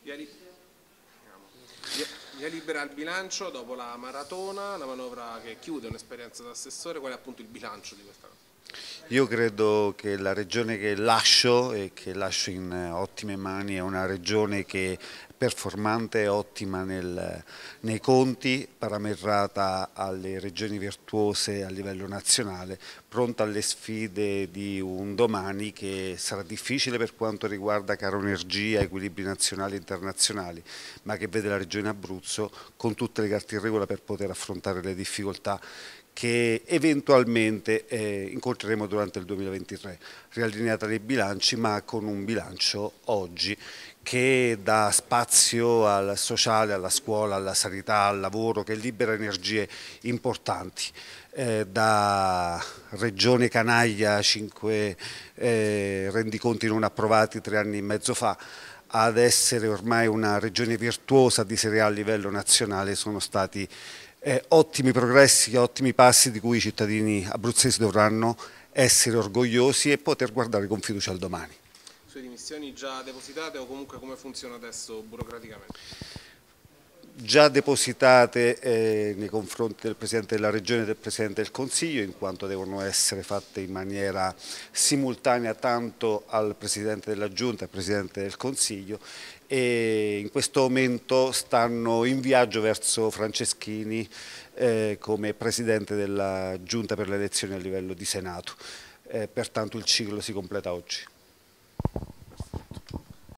Via libera al bilancio dopo la maratona, la manovra che chiude un'esperienza da assessore. Qual è appunto il bilancio di questa cosa? Io credo che la regione che lascio e che lascio in ottime mani è una regione che è performante e ottima nei conti, parametrata alle regioni virtuose a livello nazionale, pronta alle sfide di un domani che sarà difficile per quanto riguarda caro energia, equilibri nazionali e internazionali, ma che vede la regione Abruzzo con tutte le carte in regola per poter affrontare le difficoltà che eventualmente incontreremo durante il 2023, riallineata nei bilanci, ma con un bilancio oggi che dà spazio al sociale, alla scuola, alla sanità, al lavoro, che libera energie importanti. Da regione canaglia, 5 rendiconti non approvati 3 anni e mezzo fa, ad essere ormai una regione virtuosa di serie A livello nazionale sono stati ottimi progressi, ottimi passi di cui i cittadini abruzzesi dovranno essere orgogliosi e poter guardare con fiducia al domani. Sue dimissioni già depositate o comunque come funziona adesso burocraticamente? Già depositate nei confronti del Presidente della Regione e del Presidente del Consiglio, in quanto devono essere fatte in maniera simultanea tanto al Presidente della Giunta e al Presidente del Consiglio, e in questo momento stanno in viaggio verso Franceschini come Presidente della Giunta per le elezioni a livello di Senato. Pertanto il ciclo si completa oggi.